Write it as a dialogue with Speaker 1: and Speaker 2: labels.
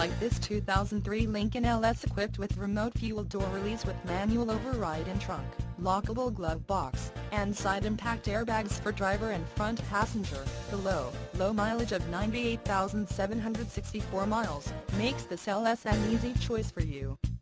Speaker 1: like this 2003 Lincoln LS equipped with remote fuel door release with manual override in trunk, lockable glove box, and side impact airbags for driver and front passenger. The low mileage of 98,764 miles makes this LS an easy choice for you.